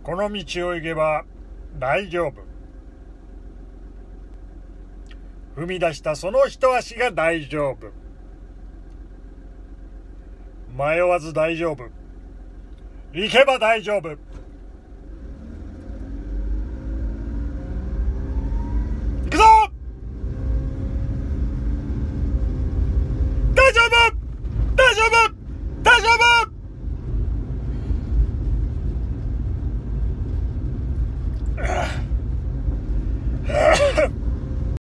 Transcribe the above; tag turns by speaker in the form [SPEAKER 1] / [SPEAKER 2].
[SPEAKER 1] この道を行けば大丈夫。踏み出したその一足が大丈夫。迷わず大丈夫。行けば大丈夫。